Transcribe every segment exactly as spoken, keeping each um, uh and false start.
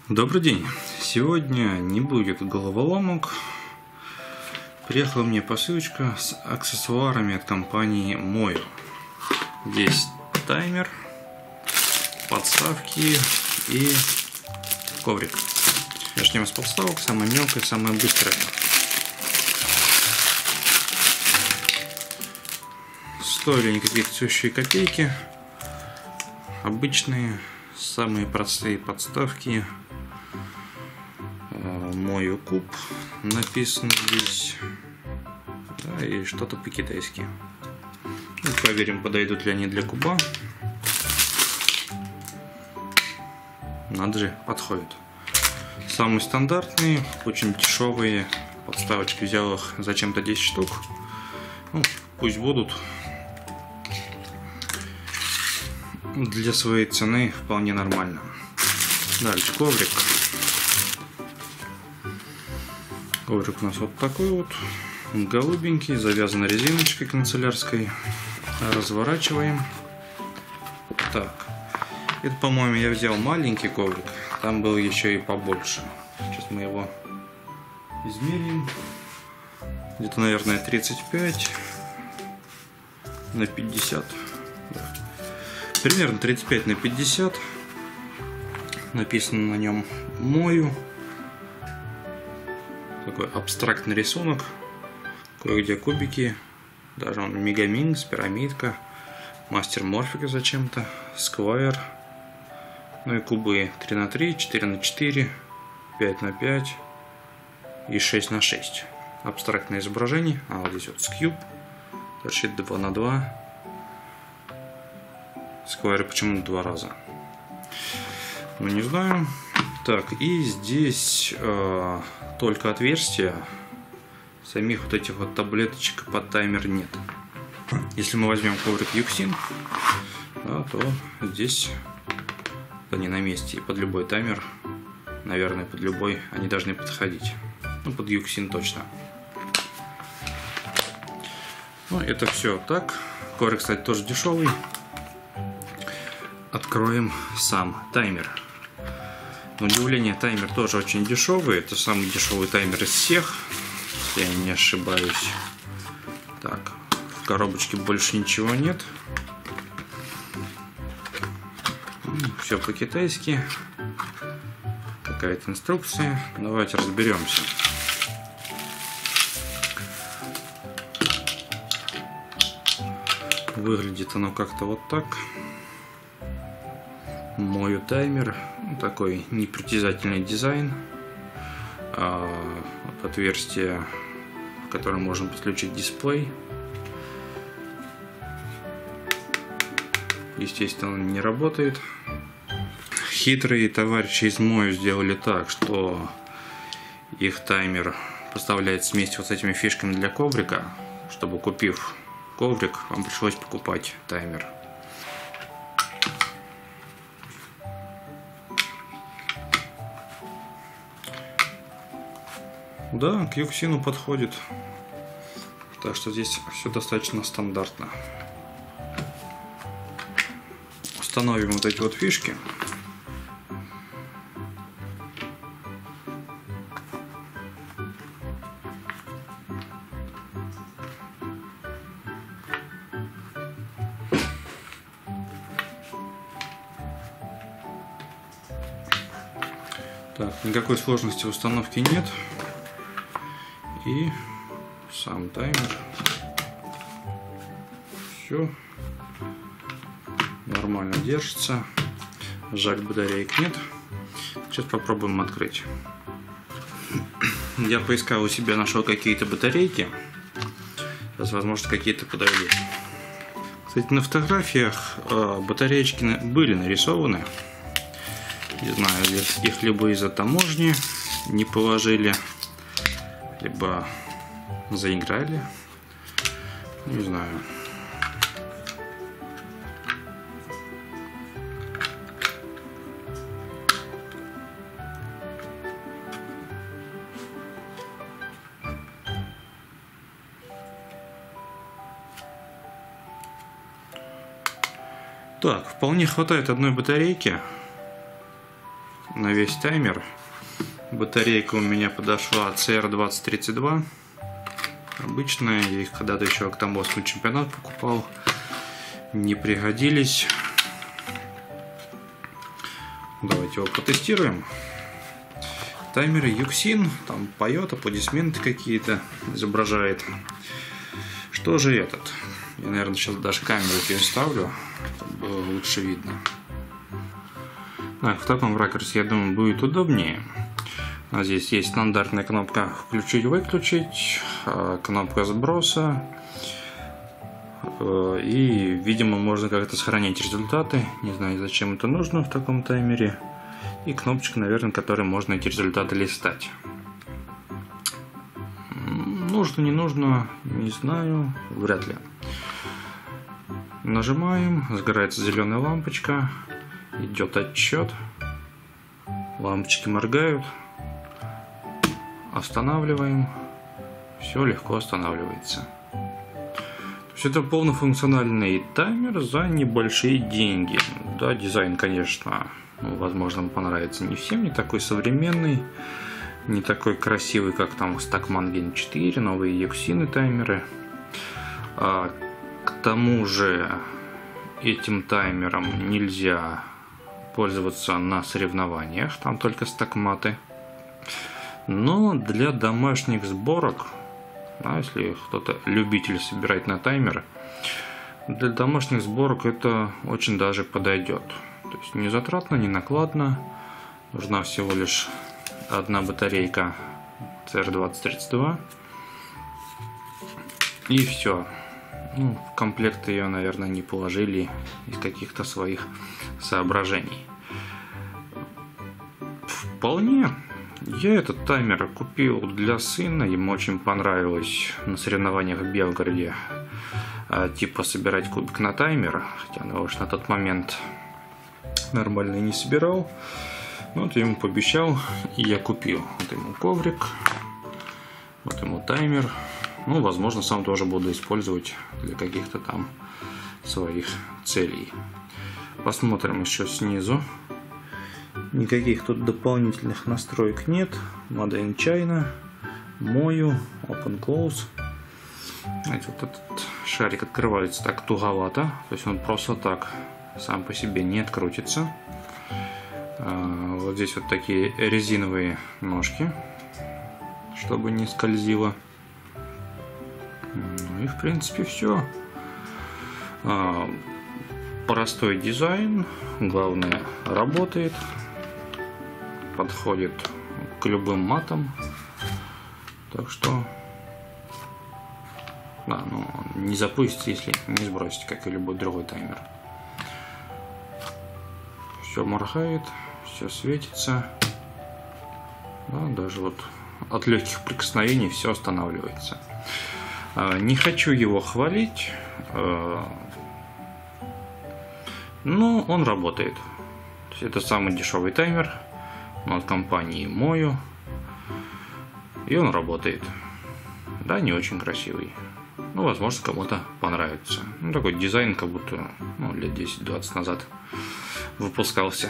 Добрый день! Сегодня не будет головоломок. Приехала мне посылочка с аксессуарами от компании Moyo. Здесь таймер, подставки и коврик. Начнем с подставок, самая мелкая, самая быстрая. Стоили никакие сущие копейки. Обычные, самые простые подставки. Moyo куб написано здесь, да, и что-то по-китайски. Ну, проверим, подойдут ли они для куба. Надо же, подходят. Самые стандартные, очень дешевые подставочки, взял их зачем-то десять штук. Ну, пусть будут. Для своей цены вполне нормально. Дальше коврик. Коврик у нас вот такой вот, голубенький, завязан резиночкой канцелярской. Разворачиваем. Так, это, по-моему, я взял маленький коврик, там был еще и побольше. Сейчас мы его измерим. Где-то, наверное, тридцать пять на пятьдесят. Да. Примерно тридцать пять на пятьдесят. Написано на нем Moyo. Такой абстрактный рисунок, кое-где кубики, даже он мегаминкс, пирамидка, мастер морфика зачем-то, сквайр, ну и кубы три на три, четыре на четыре, пять на пять и шесть на шесть. Абстрактное изображение, а вот здесь вот скьюб, дальше два на два, сквайр почему два раза, ну не знаю. Так, и здесь э, только отверстия, самих вот этих вот таблеточек под таймер нет. Если мы возьмем коврик Юксин, да, то здесь они на месте, и под любой таймер, наверное, под любой они должны подходить. Ну, под Юксин точно. Ну, это все так. Коврик, кстати, тоже дешевый. Откроем сам таймер. На удивление, таймер тоже очень дешевый. Это самый дешевый таймер из всех, если я не ошибаюсь. Так, в коробочке больше ничего нет. Все по-китайски. Какая-то инструкция. Давайте разберемся. Выглядит оно как-то вот так. Moyo таймер, такой непритязательный дизайн, а, вот отверстие, в котором можно подключить дисплей. Естественно, он не работает. Хитрые товарищи из Moyo сделали так, что их таймер поставляется вместе вот с этими фишками для коврика, чтобы, купив коврик, вам пришлось покупать таймер. Да, к Юксину подходит, так что здесь все достаточно стандартно. Установим вот эти вот фишки. Так, никакой сложности в установке нет. И сам таймер. Все нормально держится. Жаль, батареек нет. Сейчас попробуем открыть. Я поискал у себя, нашел какие-то батарейки. Сейчас, возможно, какие-то подойдут. Кстати, на фотографиях батареечки были нарисованы. Не знаю, их либо из-за таможни не положили, либо заиграли, не знаю. Так, вполне хватает одной батарейки. на весь таймер. Батарейка у меня подошла си эр двадцать тридцать два. Обычная, я их когда-то еще к Тамбовскому чемпионату покупал. Не пригодились. Давайте его потестируем. Таймер Юксин, там поет, аплодисменты какие-то изображает. Что же этот? Я, наверное, сейчас даже камеру переставлю, чтобы было лучше видно. Так, в таком ракурсе, я думаю, будет удобнее. А здесь есть стандартная кнопка включить-выключить, кнопка сброса. И, видимо, можно как-то сохранить результаты. Не знаю, зачем это нужно в таком таймере. И кнопочка, наверное, которой можно эти результаты листать. Нужно, не нужно, не знаю, вряд ли. Нажимаем, загорается зеленая лампочка, идет отчет, лампочки моргают, останавливаем, все легко останавливается. То есть это полнофункциональный таймер за небольшие деньги. Да, дизайн, конечно, ну, возможно, вам понравится не всем, не такой современный, не такой красивый, как там Stockman Gen четыре, новые Юксины таймеры. А, к тому же этим таймером нельзя пользоваться на соревнованиях, там только стакматы. Но для домашних сборок, а если кто-то любитель собирать на таймеры, для домашних сборок это очень даже подойдет. То есть не затратно, не накладно. Нужна всего лишь одна батарейка си эр двадцать тридцать два. И все. Ну, в комплект ее, наверное, не положили из каких-то своих соображений. Вполне. Я этот таймер купил для сына. Ему очень понравилось на соревнованиях в Белгороде типа собирать кубик на таймер. Хотя он его уж на тот момент нормально не собирал. Вот я ему пообещал, и я купил. Вот ему коврик, вот ему таймер. Ну, возможно, сам тоже буду использовать для каких-то там своих целей. Посмотрим еще снизу. Никаких тут дополнительных настроек нет. Made in China, Мою, Open Close. Знаете, вот этот шарик открывается так туговато. То есть он просто так сам по себе не открутится. Вот здесь вот такие резиновые ножки, чтобы не скользило. Ну и в принципе все. Простой дизайн, главное, работает, подходит к любым матам. Так что, да, ну, не запустите, если не сбросите, как и любой другой таймер. Все моргает, все светится. Да, даже вот от легких прикосновений все останавливается. Не хочу его хвалить, но он работает. Это самый дешевый таймер от компании Мою, и он работает. Да, не очень красивый. Ну, возможно, кому-то понравится. Ну, такой дизайн, как будто ну, лет десять-двадцать назад выпускался.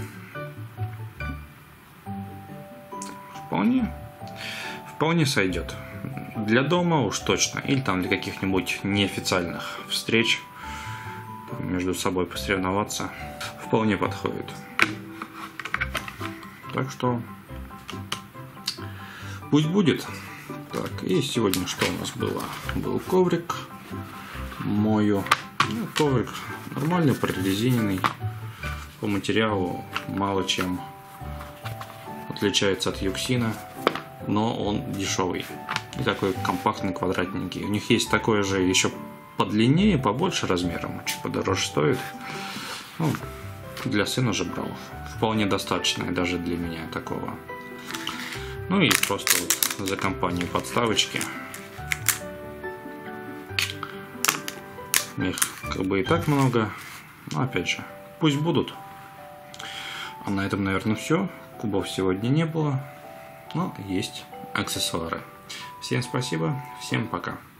Вполне, вполне сойдет. Для дома уж точно. Или там для каких-нибудь неофициальных встреч. Между собой посоревноваться. Вполне подходит. Так что пусть будет. Так, и сегодня что у нас было? Был коврик. Мою. Ну, коврик нормальный, прорезиненный. По материалу мало чем отличается от Юксина. Но он дешевый. И такой компактный, квадратненький. У них есть такое же еще подлиннее, побольше размером. Чуть подороже стоит. Ну, для сына же брал. Вполне достаточно даже для меня такого. Ну и просто вот за компанию подставочки. Их как бы и так много. Но опять же, пусть будут. А на этом, наверное, все. Кубов сегодня не было. Но есть аксессуары. Всем спасибо, всем пока.